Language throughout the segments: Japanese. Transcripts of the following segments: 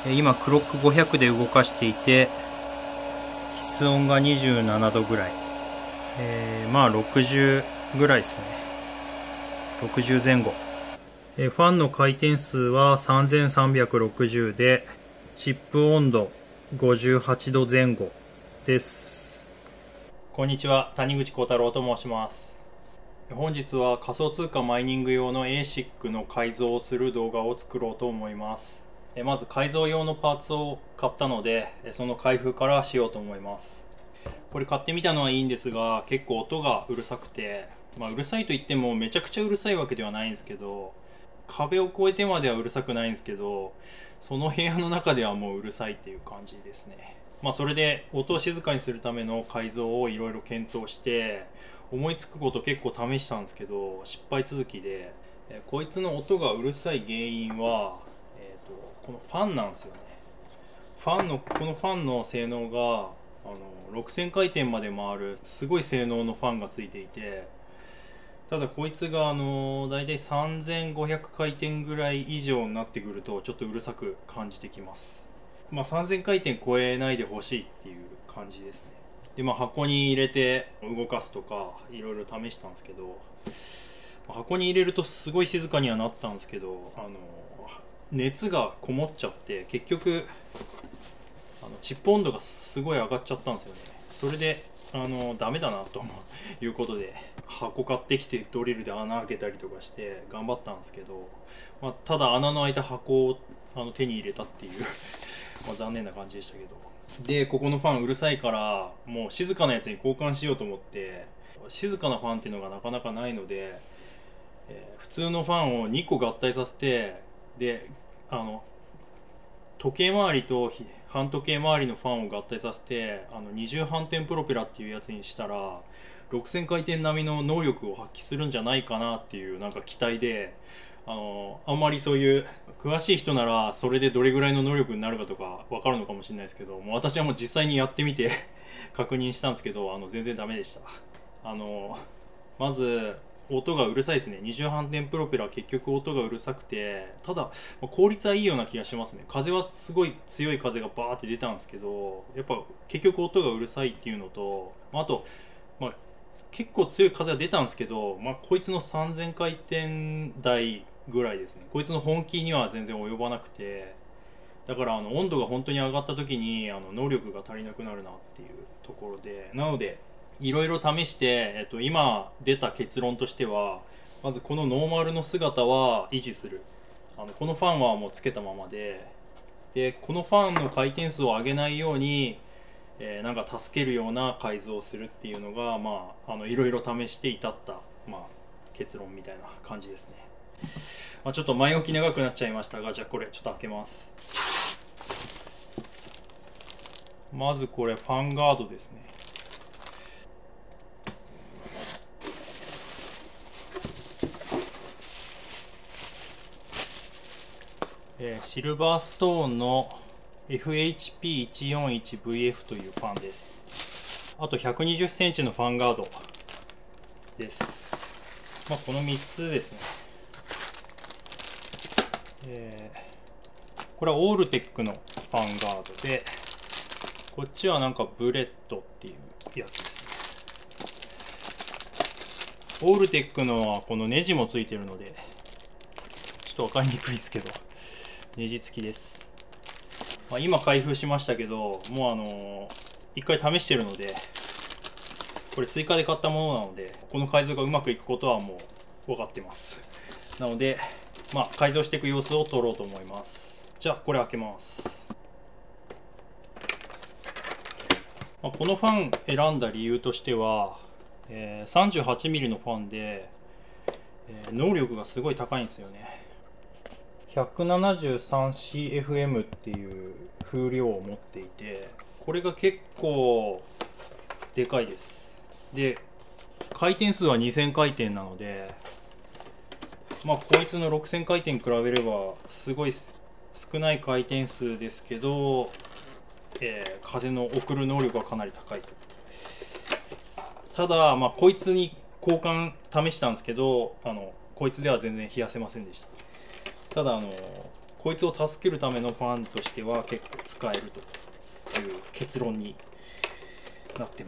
今クロック500で動かしていて、室温が27度ぐらい、まあ60ぐらいですね。60前後。ファンの回転数は3360で、チップ温度58度前後です。こんにちは、谷口幸太郎と申します。本日は仮想通貨マイニング用の ASIC の改造をする動画を作ろうと思います。まず改造用のパーツを買ったので、その開封からしようと思います。これ買ってみたのはいいんですが、結構音がうるさくて、うるさいと言ってもめちゃくちゃうるさいわけではないんですけど、壁を越えてまではうるさくないんですけど、その部屋の中ではもううるさいっていう感じですね。それで音を静かにするための改造をいろいろ検討して、思いつくこと結構試したんですけど失敗続きで、こいつの音がうるさい原因は、このファンなんですよね。このファンの性能が6000回転まで回るすごい性能のファンがついていて、ただこいつがだいたい3500回転ぐらい以上になってくるとちょっとうるさく感じてきます。3000回転超えないでほしいっていう感じですね。で箱に入れて動かすとかいろいろ試したんですけど、箱に入れるとすごい静かにはなったんですけど、熱がこもっちゃって結局チップ温度がすごい上がっちゃったんですよね。それでダメだなということで箱買ってきてドリルで穴開けたりとかして頑張ったんですけど、ただ穴の開いた箱を手に入れたっていう残念な感じでしたけど。でここのファンうるさいからもう静かなやつに交換しようと思って、静かなファンっていうのがなかなかないので、普通のファンを2個合体させて、で時計回りと半時計回りのファンを合体させて二重反転プロペラっていうやつにしたら6000回転並みの能力を発揮するんじゃないかなっていう期待で、あんまりそういう詳しい人ならそれでどれぐらいの能力になるかとか分かるのかもしれないですけど、私はもう実際にやってみて確認したんですけど全然ダメでした。まず音がうるさいですね。二重反転プロペラは結局音がうるさくて、ただ効率はいいような気がしますね。風はすごい強い風がバーって出たんですけど、やっぱ結局音がうるさいっていうのと、あと結構強い風が出たんですけど、こいつの3000回転台ぐらいですね。こいつの本気には全然及ばなくて、だから温度が本当に上がった時に能力が足りなくなるなっていうところで、なのでいろいろ試して、今出た結論としては、まずこのノーマルの姿は維持する。このファンはもうつけたままで、このファンの回転数を上げないように、助けるような改造をするっていうのがいろいろ試して至った、結論みたいな感じですね。ちょっと前置き長くなっちゃいましたが、じゃあこれちょっと開けます。まずこれファンガードですね。シルバーストーンの FHP141VF というファンです。あと120センチのファンガードです。この3つですね。これはオールテックのファンガードで、こっちはブレッドっていうやつですね。オールテックのはこのネジもついてるのでちょっと分かりにくいですけど、ネジ付きです。今開封しましたけど、もう一回試してるので、これ追加で買ったものなので、この改造がうまくいくことはもう分かってます。なので改造していく様子を撮ろうと思います。じゃあこれ開けます。このファン選んだ理由としては、38mm のファンで、能力がすごい高いんですよね。173CFM っていう風量を持っていて、これが結構でかいです。で回転数は2000回転なので、こいつの6000回転に比べればすごい少ない回転数ですけど、風の送る能力はかなり高いと。ただこいつに交換試したんですけど、こいつでは全然冷やせませんでした。ただこいつを助けるためのファンとしては結構使えるという結論になってます。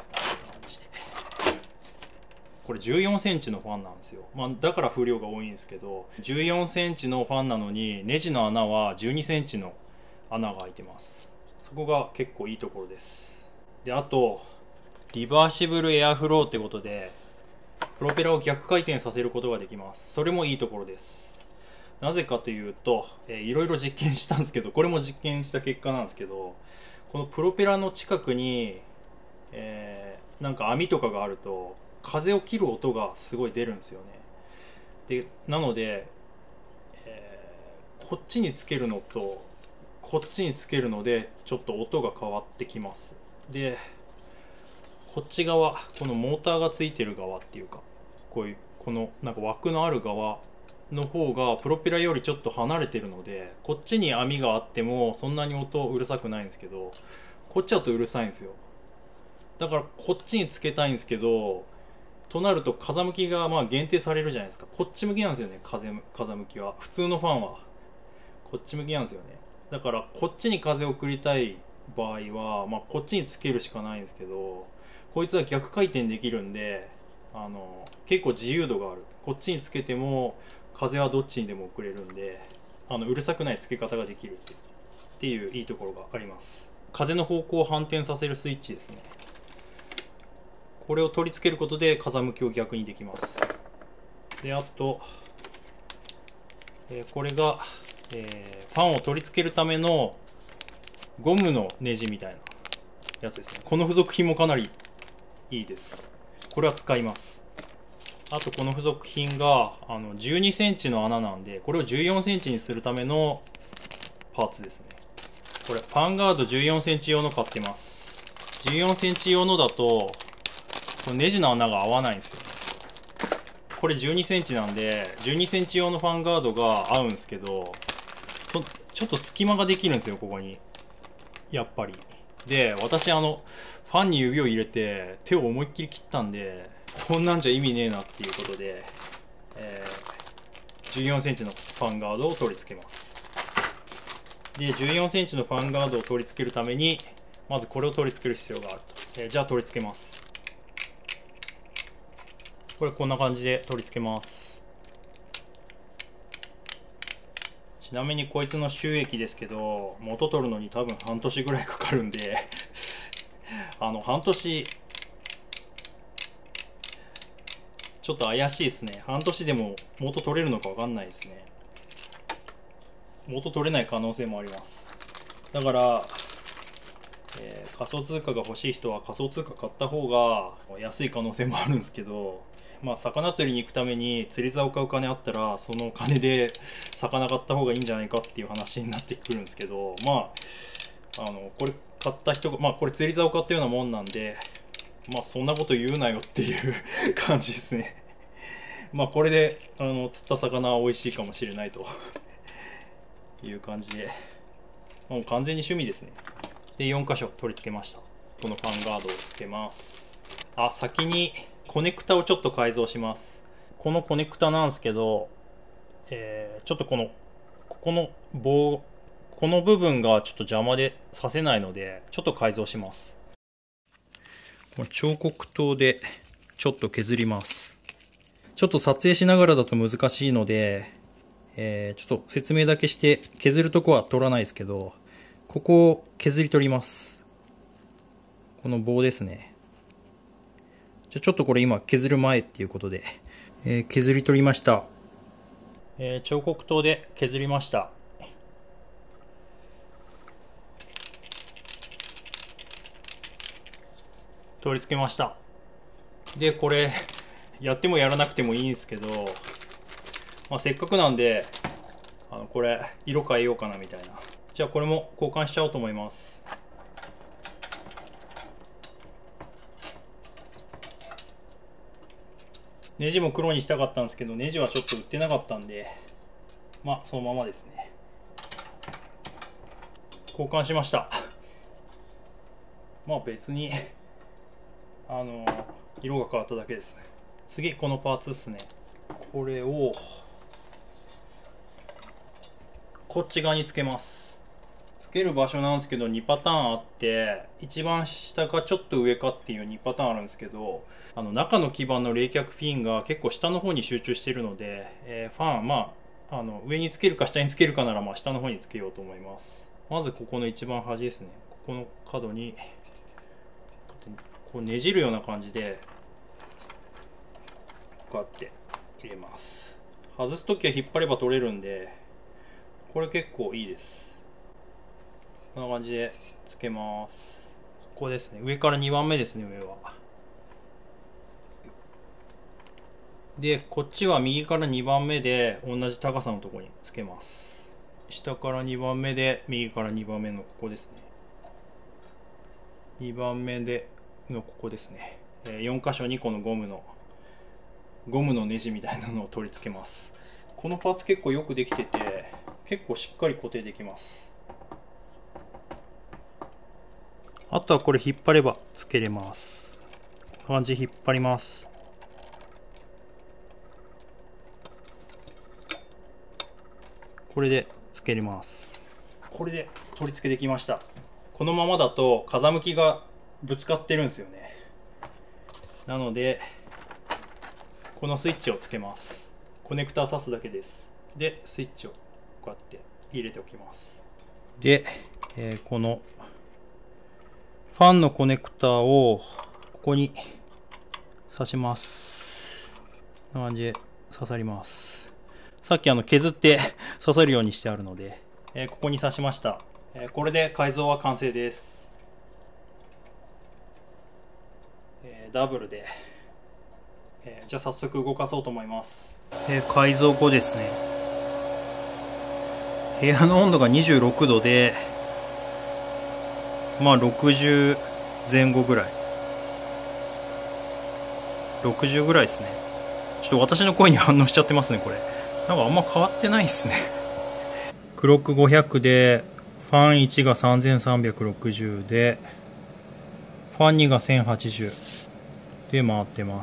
これ14センチのファンなんですよ。だから風量が多いんですけど、14センチのファンなのにネジの穴は12センチの穴が開いてます。そこが結構いいところです。で、あとリバーシブルエアフローってことでプロペラを逆回転させることができます。それもいいところです。なぜかというと、いろいろ実験したんですけど、これも実験した結果なんですけど、このプロペラの近くに、なんか網とかがあると風を切る音がすごい出るんですよね。で、なので、こっちにつけるのとこっちにつけるのでちょっと音が変わってきます。で、こっち側、このモーターがついてる側っていうか、このなんか枠のある側の方がプロペラよりちょっと離れてるので、こっちに網があってもそんなに音うるさくないんですけど、こっちだとうるさいんですよ。だからこっちにつけたいんですけど、となると風向きが限定されるじゃないですか。こっち向きなんですよね、風向きは。普通のファンはこっち向きなんですよね。だからこっちに風を送りたい場合は、こっちにつけるしかないんですけど、こいつは逆回転できるんで、結構自由度がある。こっちにつけても風はどっちにでも送れるんで、うるさくないつけ方ができるっていういいところがあります。風の方向を反転させるスイッチですね。これを取り付けることで風向きを逆にできます。で、あと、これが、ファンを取り付けるためのゴムのネジみたいなやつですね。この付属品もかなりいいです。これは使います。あとこの付属品が12センチの穴なんで、これを14センチにするためのパーツですね。これファンガード14センチ用の買ってます。14センチ用のだとこのネジの穴が合わないんですよね。これ12センチなんで12センチ用のファンガードが合うんですけど、ちょっと隙間ができるんですよ、ここに。やっぱり。で、私ファンに指を入れて手を思いっきり切ったんで、こんなんじゃ意味ねえなっていうことで、14センチのファンガードを取り付けます。で、14センチのファンガードを取り付けるためにまずこれを取り付ける必要があると。じゃあ取り付けます。これこんな感じで取り付けます。ちなみにこいつの収益ですけど、元取るのに多分半年ぐらいかかるんで半年ちょっと怪しいですね。半年でも元取れるのか分かんないですね。元取れない可能性もあります。だから、仮想通貨が欲しい人は仮想通貨買った方が安い可能性もあるんですけど、魚釣りに行くために釣り竿を買う金あったらその金で魚買った方がいいんじゃないかっていう話になってくるんですけど、これ買った人が、これ釣り竿を買ったようなもんなんで、そんなこと言うなよっていう感じですね。これで釣った魚は美味しいかもしれないという感じで、もう完全に趣味ですね。で、4箇所取り付けました。このファンガードをつけます。先にコネクタをちょっと改造します。このコネクタなんですけど、ちょっとここの棒、この部分がちょっと邪魔で刺せないので、ちょっと改造します。この彫刻刀でちょっと削ります。ちょっと撮影しながらだと難しいので、ちょっと説明だけして削るとこは取らないですけど、ここを削り取ります。この棒ですね。じゃちょっとこれ今削る前っていうことで、削り取りました。彫刻刀で削りました。取り付けました。で、これやってもやらなくてもいいんですけど、せっかくなんでこれ色変えようかなみたいな。じゃあこれも交換しちゃおうと思います。ネジも黒にしたかったんですけど、ネジはちょっと売ってなかったんで、そのままですね。交換しました。別に色が変わっただけですね。次このパーツですね。これをこっち側につけます。つける場所なんですけど2パターンあって、一番下かちょっと上かっていう2パターンあるんですけど、中の基板の冷却フィンが結構下の方に集中しているので、ファン、上につけるか下につけるかなら下の方につけようと思います。まずここの一番端ですね。ここの角にこうねじるような感じでこうやって入れます。外すときは引っ張れば取れるんで、これ結構いいです。こんな感じでつけます。ここですね。上から2番目ですね、上は。で、こっちは右から2番目で同じ高さのところにつけます。下から2番目で右から2番目のここですね。2番目でのここですね。4箇所にこのゴムのネジみたいなのを取り付けます。このパーツ結構よくできてて、結構しっかり固定できます。あとはこれ引っ張ればつけれます。こんな感じで引っ張ります。これでつけれます。これで取り付けできました。このままだと風向きがぶつかってるんですよね。なのでこのスイッチをつけます。コネクター挿すだけです。でスイッチをこうやって入れておきます。で、このファンのコネクターをここに挿します。こんな感じで刺さります。さっき削って刺さるようにしてあるので、ここに刺しました。これで改造は完成です。ダブルで、じゃあ早速動かそうと思います。改造後ですね。部屋の温度が26度で、60前後ぐらい。60ぐらいですね。ちょっと私の声に反応しちゃってますね、これ。なんかあんま変わってないですね。クロック500で、ファン1が3360で、ファン2が1080で回ってます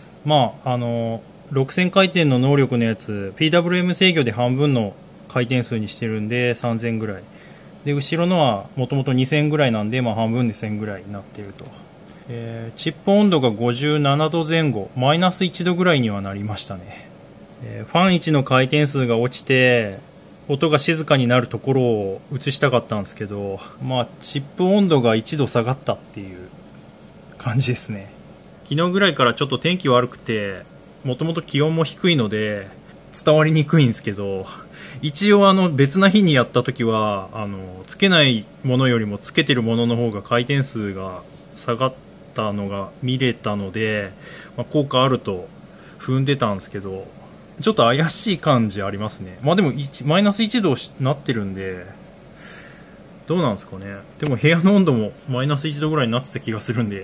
。6000回転の能力のやつ、PWM 制御で半分の回転数にしてるんで3000ぐらい。で、後ろのはもともと2000ぐらいなんで、半分で1000ぐらいになっていると。チップ温度が57度前後、マイナス1度ぐらいにはなりましたね。ファン1の回転数が落ちて、音が静かになるところを映したかったんですけど、チップ温度が1度下がったっていう感じですね。昨日ぐらいからちょっと天気悪くて、もともと気温も低いので伝わりにくいんですけど、一応別な日にやった時はつけないものよりもつけてるものの方が回転数が下がったのが見れたので、効果あると踏んでたんですけど、ちょっと怪しい感じありますね。でもマイナス1度なってるんで、どうなんですかね。でも部屋の温度もマイナス1度ぐらいになってた気がするんで、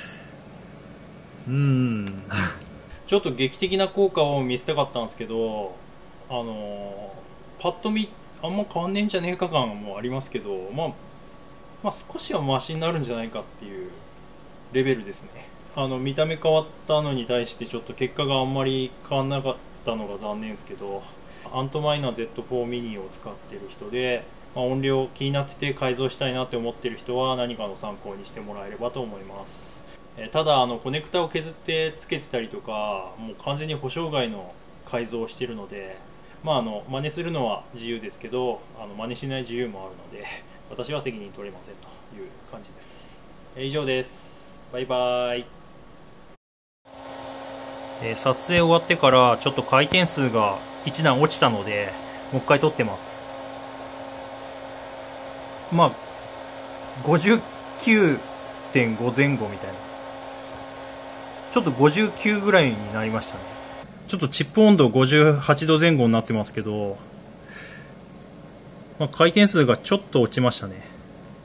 ちょっと劇的な効果を見せたかったんですけど、パッと見あんま変わんねえんじゃねえか感もありますけど、少しはマシになるんじゃないかっていうレベルですね。見た目変わったのに対してちょっと結果があんまり変わんなかったのが残念ですけど、アントマイナー Z4 ミニを使ってる人で、音量気になってて改造したいなって思ってる人は何かの参考にしてもらえればと思います。ただコネクタを削ってつけてたりとか、もう完全に保証外の改造をしているので、真似するのは自由ですけど、真似しない自由もあるので、私は責任取れませんという感じです。以上です。バイバイ。撮影終わってからちょっと回転数が一段落ちたので、もう一回撮ってます。59.5 前後みたいな。ちょっと59ぐらいになりましたね。ちょっとチップ温度58度前後になってますけど、回転数がちょっと落ちましたね。